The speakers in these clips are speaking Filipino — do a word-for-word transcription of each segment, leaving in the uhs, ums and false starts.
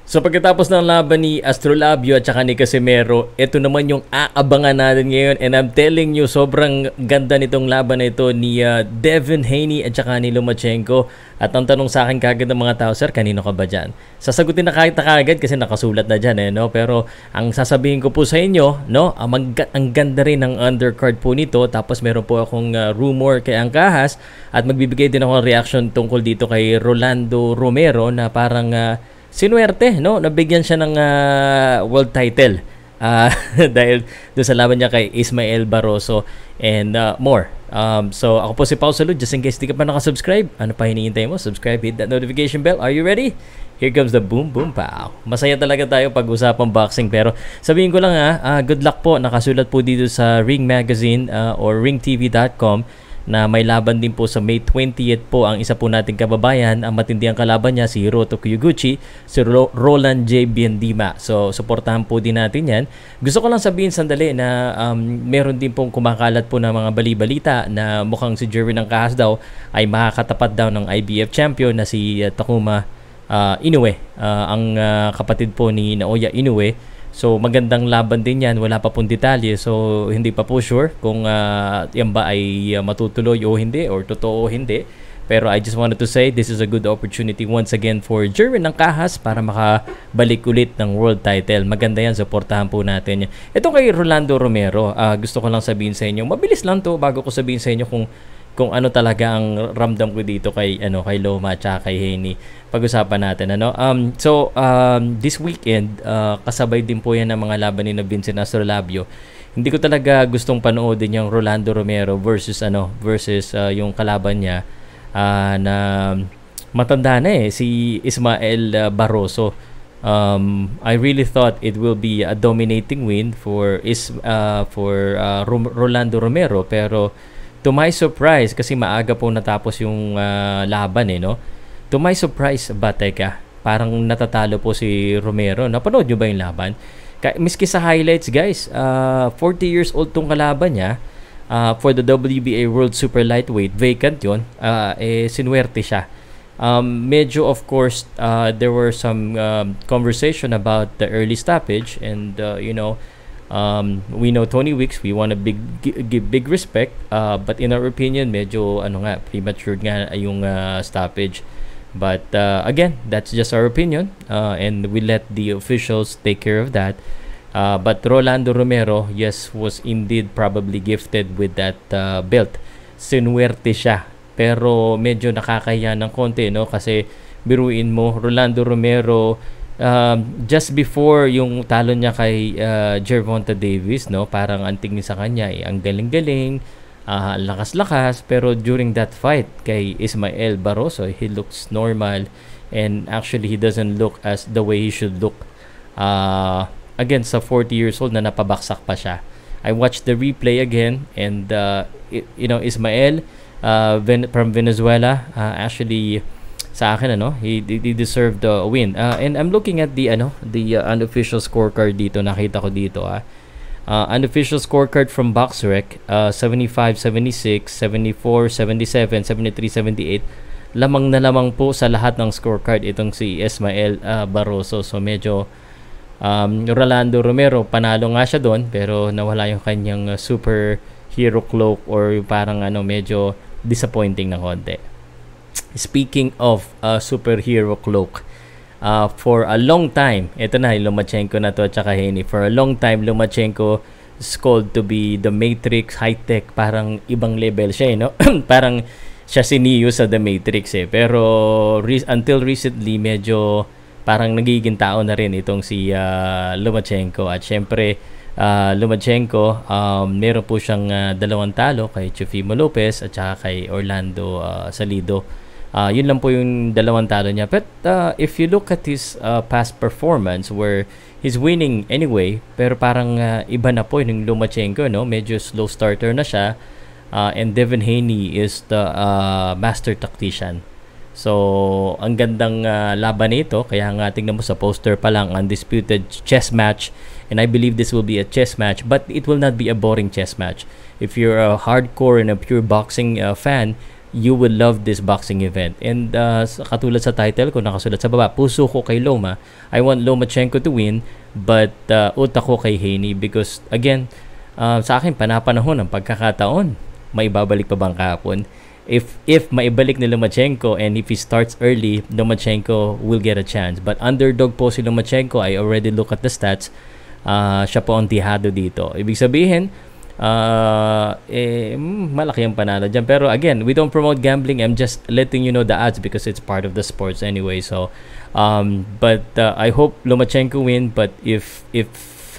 So pagkatapos ng laban ni Astrolabio at saka ni Casimero, ito naman yung aabangan natin ngayon, and I'm telling you, sobrang ganda nitong laban na ito ni uh, Devin Haney at saka ni Lomachenko. At ang tanong sa akin kagad ng mga tao, sir, kanino ka ba dyan? Sasagutin na kahit na kagad kasi nakasulat na dyan, eh, no? Pero ang sasabihin ko po sa inyo, no, ang, mag- ang ganda rin ng undercard po nito. Tapos meron po akong uh, rumor kay Angkahas at magbibigay din ako ng reaction tungkol dito kay Rolando Romero na parang uh, sinuwerte, no? Nabigyan siya ng uh, world title uh, dahil doon sa laban niya kay Ismael Barroso and uh, more. Um, so ako po si Pao Salud. Just in case di ka pa nakasubscribe, ano pa hinihintay mo? Subscribe, hit that notification bell. Are you ready? Here comes the boom boom pow. Masaya talaga tayo pag-usapang boxing, pero sabihin ko lang ha, uh, good luck po. Nakasulat po dito sa Ring Magazine uh, or ring t v dot com na may laban din po sa May twentieth po ang isa po nating kababayan. Ang matindihang kalaban niya si Hiroto Kyoguchi, si Ro- Roland J. Biendima. So, suportahan po din natin yan. Gusto ko lang sabihin sandali na um, meron din pong kumakalat po ng mga bali-balita na mukhang si Jerwin Angkahas daw ay makakatapat daw ng I B F champion na si uh, Takuma uh, Inoue, uh, ang uh, kapatid po ni Naoya Inoue. So magandang laban din yan, wala pa pong detalye, so hindi pa po sure kung uh, yan ba ay uh, matutuloy o hindi or totoo o hindi. Pero I just wanted to say this is a good opportunity once again for Jerwin Angkahas para makabalik ulit ng world title. Maganda yan, supportahan po natin yan. Ito kay Rolando Romero, uh, gusto ko lang sabihin sa inyo, mabilis lang to bago ko sabihin sa inyo kung kung ano talaga ang ramdam ko dito kay ano kay Loma at kay Haney. Pag-usapan natin ano. Um so um this weekend uh, kasabay din po yan ng mga laban ni Vincent Astrolabio. Hindi ko talaga gustong panoodin yung Rolando Romero versus ano versus uh, yung kalaban niya uh, na matanda na eh si Ismael uh, Barroso. Um I really thought it will be a dominating win for is uh, for uh, Ro- Rolando Romero, pero to my surprise, kasi maaga po natapos yung uh, laban eh, no? To my surprise, ba, teka, parang natatalo po si Romero. Napanood nyo ba yung laban? Ka- miski sa highlights, guys, uh, forty years old tong kalaban niya uh, for the W B A World Super Lightweight, vacant yun, uh, eh, sinuwerte siya. Um, medyo, of course, uh, there were some um, conversation about the early stoppage and, uh, you know, Um, we know Tony Weeks, we want to big give big respect, uh, but in our opinion, medyo ano nga premature nga yung uh, stoppage. But uh, again, that's just our opinion, uh, and we let the officials take care of that. Uh, but Rolando Romero, yes, was indeed probably gifted with that uh, belt. Sinuwerte siya, pero medyo nakakahiya ng konti, no? Kasi biruin mo, Rolando Romero, Um, just before yung talo niya kay uh, Gervonta Davis, no, parang ang tingin sa kanya eh, ang galing-galing, uh, lakas-lakas, pero during that fight kay Ismael Barroso, he looks normal and actually he doesn't look as the way he should look. Uh, again, sa forty years old na napabaksak pa siya. I watched the replay again and uh, it, you know, Ismael uh, Ven- from Venezuela uh, actually sa akin ano he, he deserved the win, uh, and I'm looking at the ano the uh, unofficial scorecard dito. Nakita ko dito ah uh, unofficial scorecard from BoxRec, uh, seventy-five seventy-six, seventy-four seventy-seven, seventy-three seventy-eight, lamang na lamang po sa lahat ng scorecard itong si Ismael uh, Barroso. So medyo um, Rolando Romero panalo nga siya doon, pero nawala yung kanyang uh, superhero cloak or yung parang ano medyo disappointing na konti. Speaking of uh, superhero cloak, uh, for a long time, ito na, Lomachenko na to at saka Haney. For a long time, Lomachenko is called to be the Matrix high-tech. Parang ibang level siya, eh, no? Parang siya si Neo sa The Matrix, eh. Pero re- until recently, medyo parang nagiging tao na rin itong si uh, Lomachenko. At syempre, uh, Lomachenko, um, meron po siyang uh, dalawang talo kay Teofimo Lopez at saka kay Orlando uh, Salido. Uh, yun lang po yung dalawang talo niya. But uh, if you look at his uh, past performance where he's winning anyway, pero parang uh, iba na po yung Lomachenko, no? Medyo slow starter na siya. Uh, and Devin Haney is the uh, master tactician. So, ang gandang uh, laban nito. Kaya nga tingnan mo sa poster pa lang, undisputed chess match. And I believe this will be a chess match. But it will not be a boring chess match. If you're a hardcore and a pure boxing uh, fan, you will love this boxing event. And uh, katulad sa title ko, nakasulat sa baba, puso ko kay Loma. I want Lomachenko to win, but uh, utak ko kay Haney because, again, uh, sa akin, panapanahon ang pagkakataon. May babalik pa bang kahapon? If if maibalik ni Lomachenko and if he starts early, Lomachenko will get a chance. But underdog po si Lomachenko. I already look at the stats. Uh, siya po ang tihado dito. Ibig sabihin, uh, eh, malaki ang panalo dyan. Pero again, we don't promote gambling. I'm just letting you know the odds because it's part of the sports anyway. So, um, but uh, I hope Lomachenko win. But if if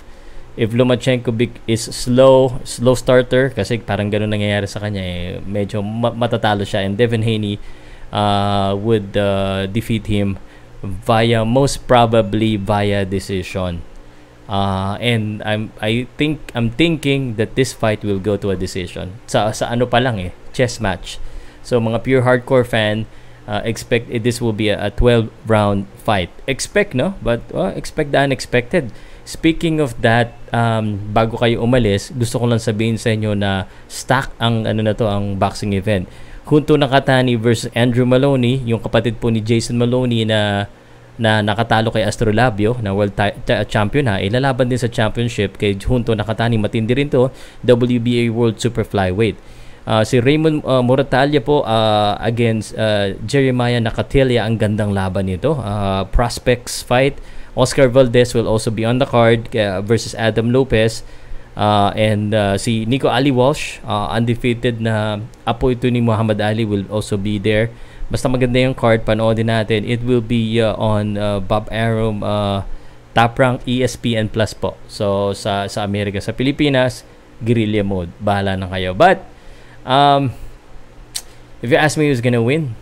if Lomachenko is slow, slow starter, kasi parang ganun nangyayari sa kanya, eh, medyo ma- matatalo siya. And Devin Haney uh, would uh, defeat him via, most probably via decision. Uh, and I'm I think I'm thinking that this fight will go to a decision. Sa sa ano pa lang eh, chess match. So mga pure hardcore fan, uh, expect eh, this will be a, a twelve round fight. Expect, no? But uh, expect the unexpected. Speaking of that, um, bago kayo umalis, gusto ko lang sabihin sa inyo na stack ang ano na to, ang boxing event. Junto Nakatani versus Andrew Maloney, yung kapatid po ni Jason Maloney na na nakatalo kay Astrolabio na world ta- ta- champion ha, ilalaban din sa championship kay Junto Nakatani. Matindi rin to, W B A World Super Flyweight. Uh, si Raymond uh, Moratalia po uh, against uh, Jeremiah Nakatilia, ang gandang laban nito. Uh, prospects fight. Oscar Valdez will also be on the card uh, versus Adam Lopez. Uh, and uh, si Nico Ali Walsh, uh, undefeated na apo ito ni Muhammad Ali, will also be there. Basta maganda yung card, panoodin natin. It will be uh, on uh, Bob Arum uh, Top Rank E S P N Plus po. So sa sa Amerika, sa Pilipinas, guerrilla mode. Bahala na kayo. But um, if you ask me who's gonna win,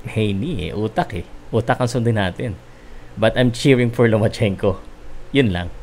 Haney eh, utak eh. Utak ang sundin natin. But I'm cheering for Lomachenko. Yun lang.